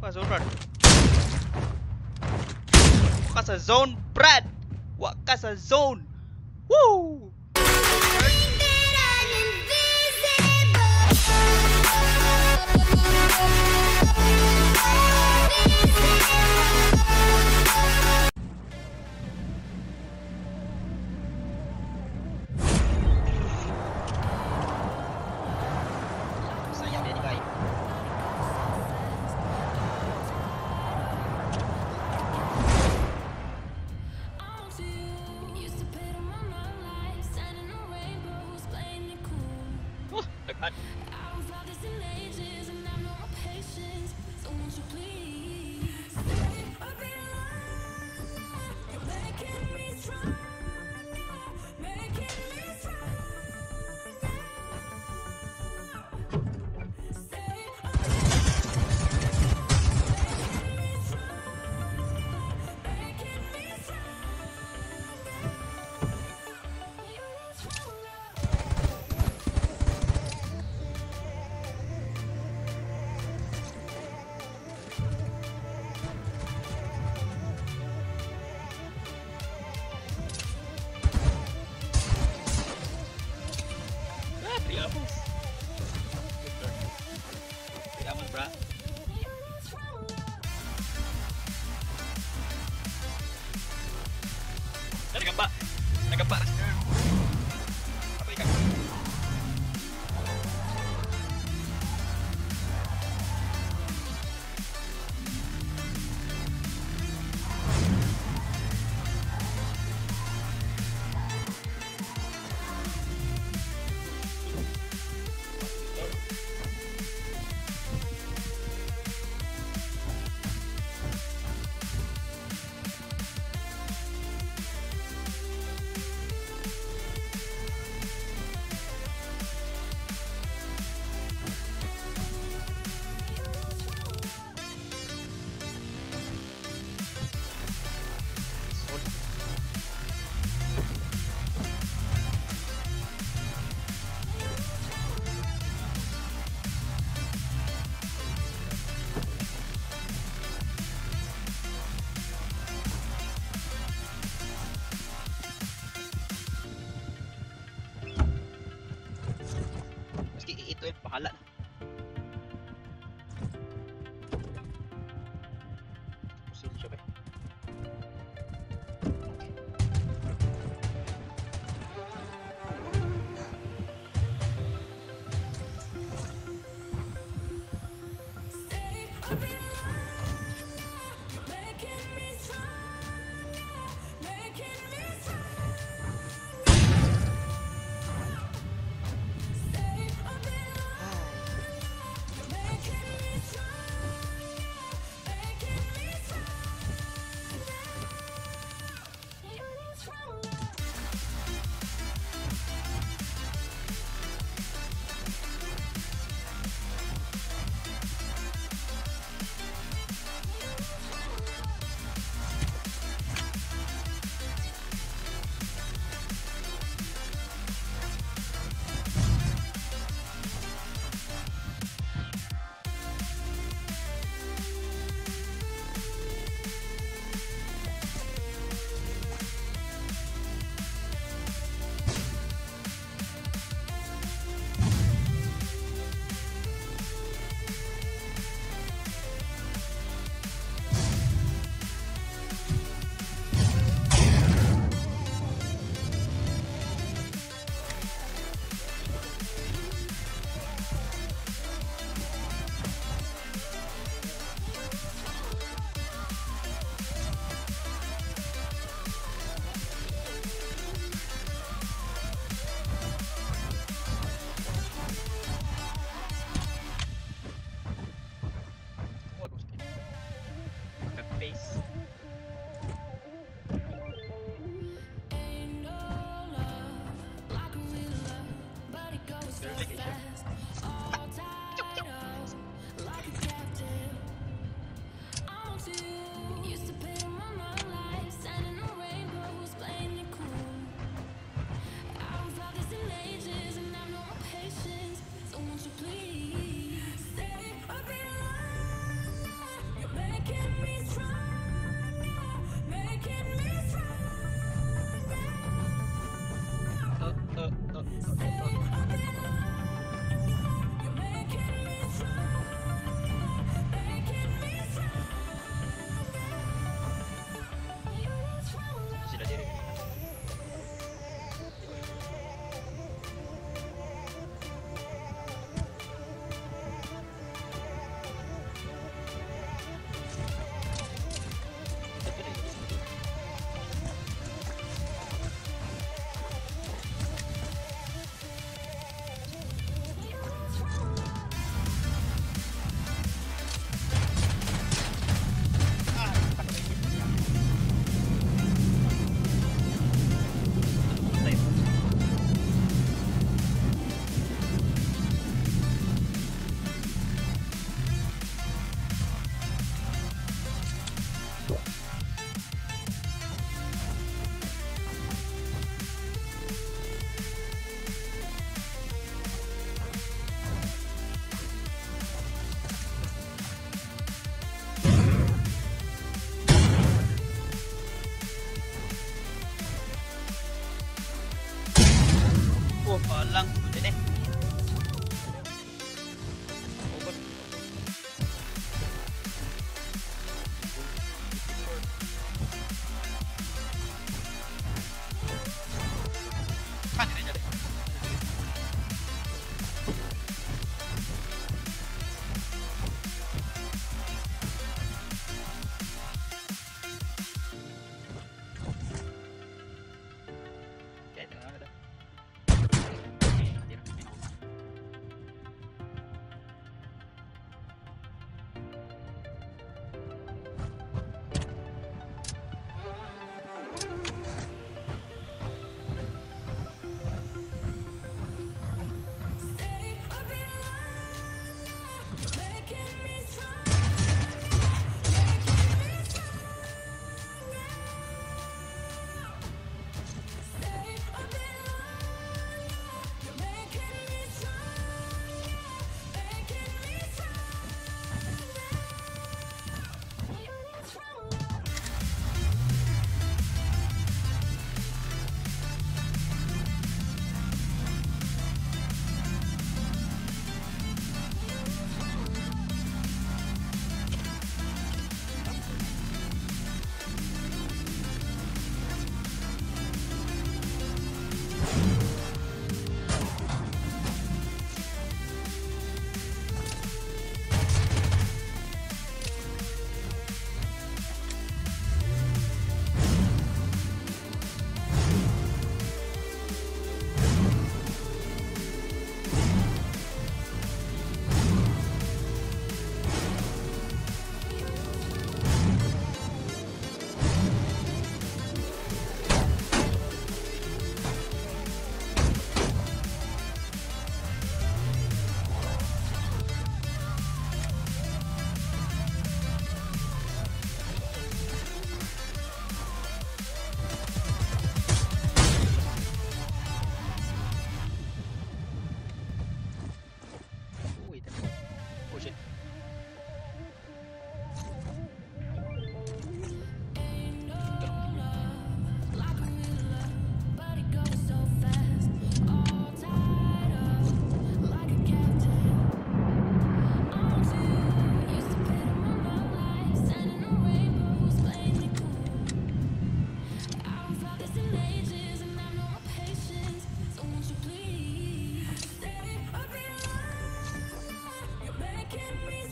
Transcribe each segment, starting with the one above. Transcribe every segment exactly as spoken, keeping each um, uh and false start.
Wah, zone Brad. Wah, sa zone Brad. Wah, sa zone. Woo! Sayang dia ni guys. Oh, dekat. Dah gambar. Dah gambar. Apa ikan? Itu yang pahala. Musuh siapa?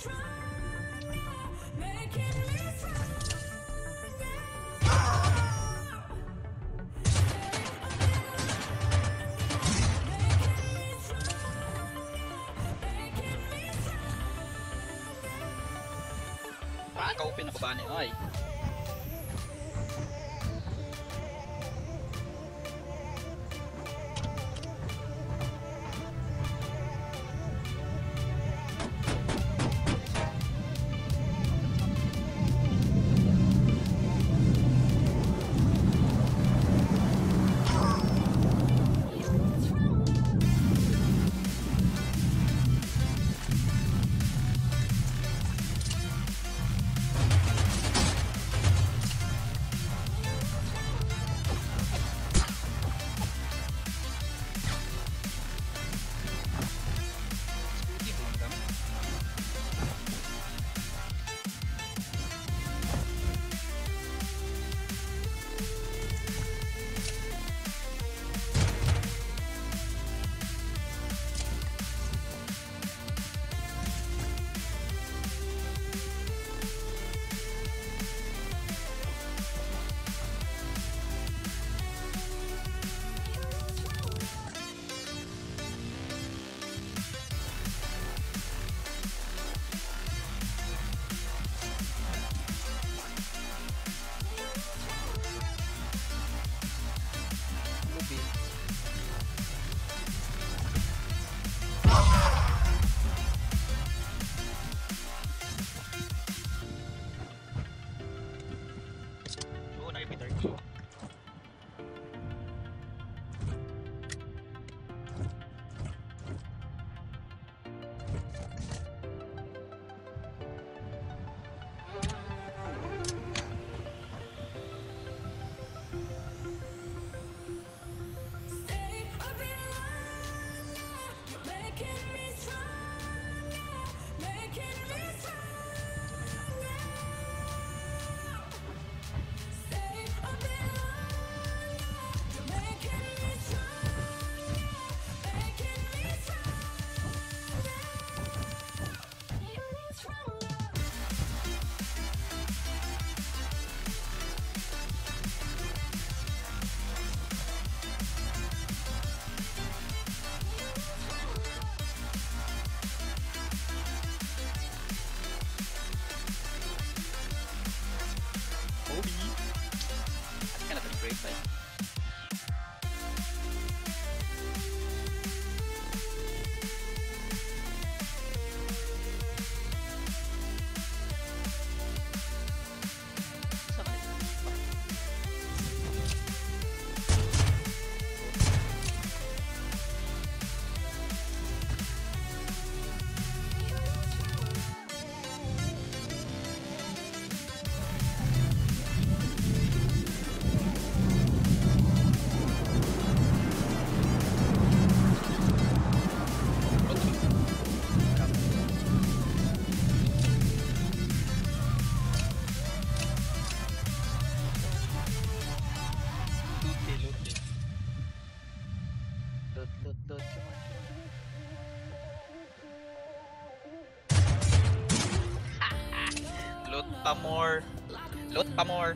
Ah, ka-open ako ba ni? Ay. Loot pa more. Loot pa more.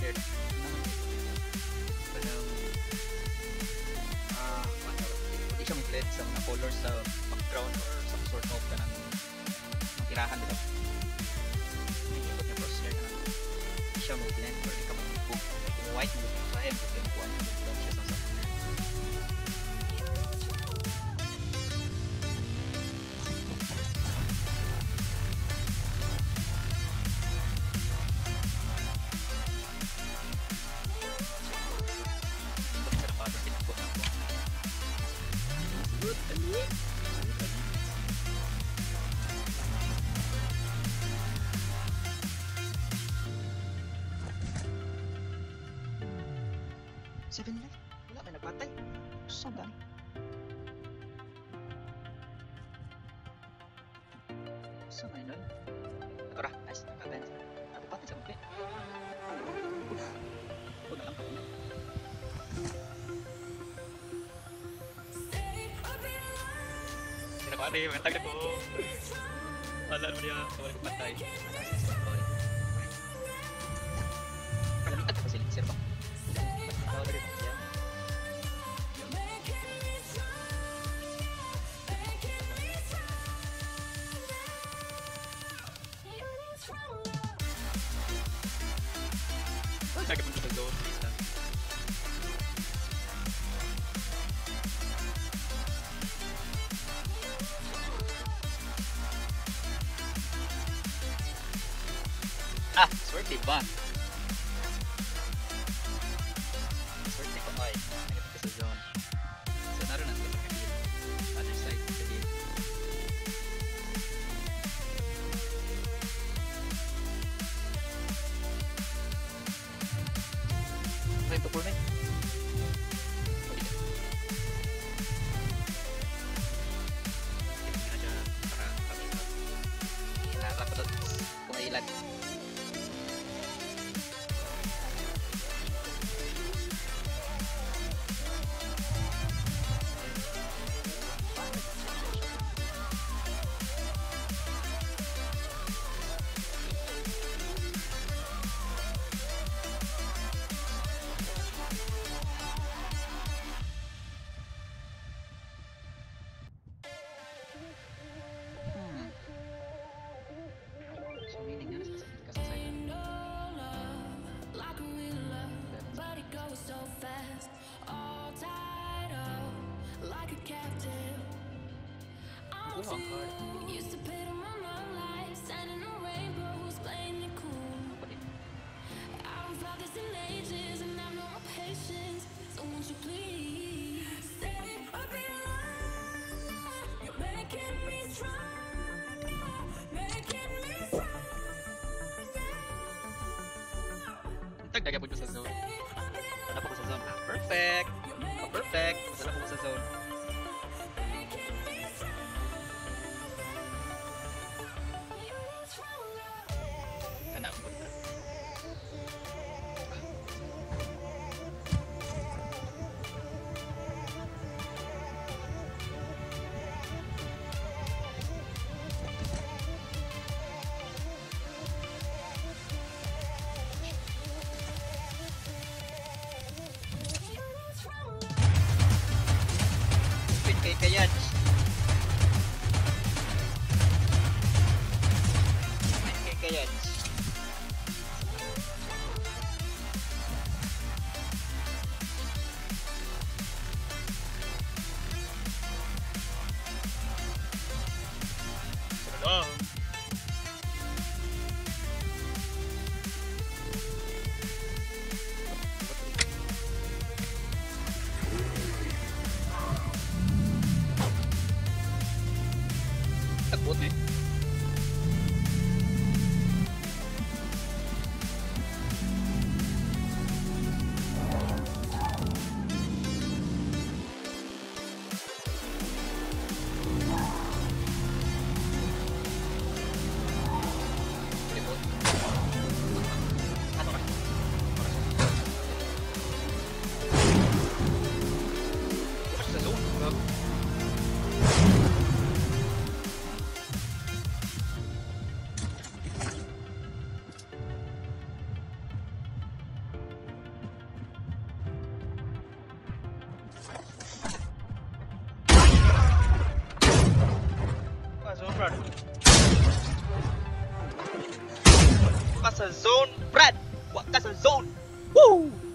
clear na. Parang, ah, ano, hindi siya mag-blend sa mga colors sa background or some sort of kanang tirahan nila. May ikot niya crosshair na hindi siya mag-blend or hindi ka mag-book. Kung white mo, kaya mo kung kuha niya mag-blend siya sa sa seven life? Wala, may nagpatay. Saan ba? Saan ba yun? Tara, nice. Nagpatay. Nagpatay sa mga. Huwag na lang ako na. Kinapari, may tagli po. Wala naman niya. Wala ko patay. Kalamitan ko sila. Sir ba? Lagi mo sa zone, please lang. Ah, swerte ba? Swerte ko ay. Nagapit ka sa zone. So, naroon natin ka sa other side sa hill. Try to pull me. Hindi na siya para kami ito. Hinarap ko kung ilan. Used to pay to my mom life, standing on rainbows, playing it cool. I haven't felt this in ages, and I've no more patience. So won't you please stay or be alive? You're making me stronger, making me stronger. Tagdaga po sa zone. Wala po ko sa zone. Ah, perfect! Oh, perfect! Wala po ko sa zone. Kayat. Kay kayat. Hello. Takbot eh. Wa ka sa zone, Brad! Wa ka sa zone! Woo!